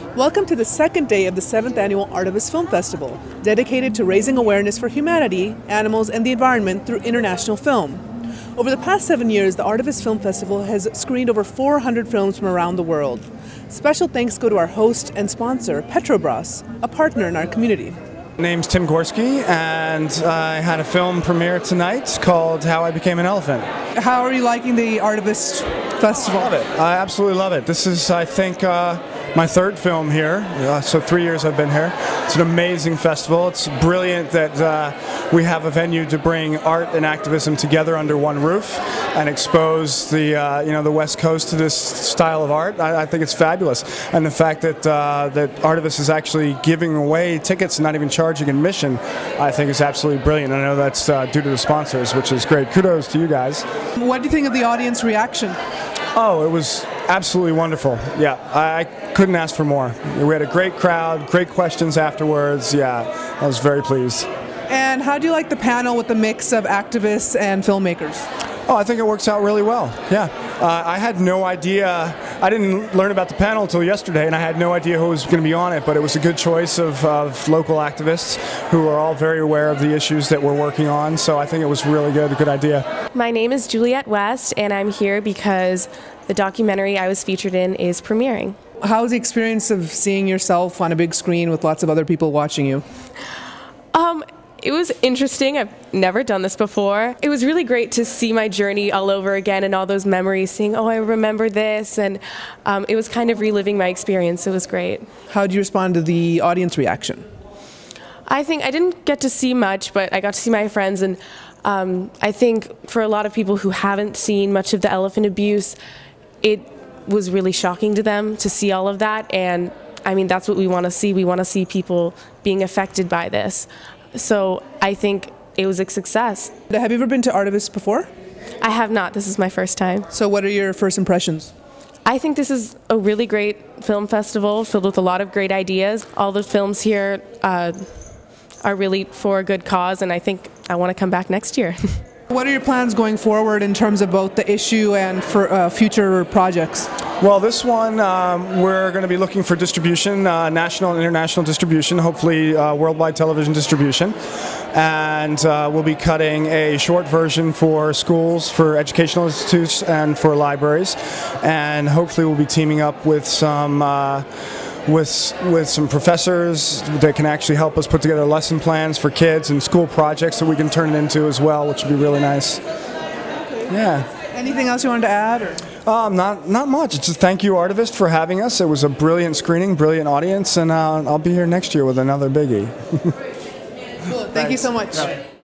Welcome to the second day of the 7th Annual Artivist Film Festival, dedicated to raising awareness for humanity, animals, and the environment through international film. Over the past 7 years, the Artivist Film Festival has screened over 400 films from around the world. Special thanks go to our host and sponsor, Petrobras, a partner in our community. My name's Tim Gorski, and I had a film premiere tonight called How I Became an Elephant. How are you liking the Artivist Festival? Love it. I absolutely love it. This is, I think, my third film here, so 3 years I've been here. It's an amazing festival. It's brilliant that we have a venue to bring art and activism together under one roof and expose the the West Coast to this style of art. I think it's fabulous, and the fact that that Artivist is actually giving away tickets and not even charging admission, I think is absolutely brilliant. I know that's due to the sponsors, which is great. Kudos to you guys. What do you think of the audience reaction? Oh, it was absolutely wonderful. Yeah, I couldn't ask for more. We had a great crowd, great questions afterwards. Yeah, I was very pleased. And how do you like the panel with the mix of activists and filmmakers? Oh, I think it works out really well. Yeah, I had no idea. I didn't learn about the panel until yesterday, and I had no idea who was going to be on it, but it was a good choice of local activists who are all very aware of the issues that we're working on, so I think it was really good, a good idea. My name is Juliette West, and I'm here because the documentary I was featured in is premiering. How was the experience of seeing yourself on a big screen with lots of other people watching you? It was interesting. I've never done this before. It was really great to see my journey all over again and all those memories, seeing, oh, I remember this, and it was kind of reliving my experience. It was great. How did you respond to the audience reaction? I think I didn't get to see much, but I got to see my friends, and I think for a lot of people who haven't seen much of the elephant abuse, it was really shocking to them to see all of that, and I mean, that's what we want to see. We want to see people being affected by this. So I think it was a success. Have you ever been to Artivist before? I have not. This is my first time. So what are your first impressions? I think this is a really great film festival filled with a lot of great ideas. All the films here are really for a good cause, and I think I want to come back next year. What are your plans going forward in terms of both the issue and for future projects? Well, this one we're going to be looking for distribution, national and international distribution, hopefully worldwide television distribution. And we'll be cutting a short version for schools, for educational institutes, and for libraries. And hopefully we'll be teaming up with some with some professors that can actually help us put together lesson plans for kids and school projects that we can turn it into as well, which would be really nice. Yeah. Anything else you wanted to add? Or? Not much. Just thank you, Artivist, for having us. It was a brilliant screening, brilliant audience, and I'll be here next year with another biggie. Cool. Thank you so much.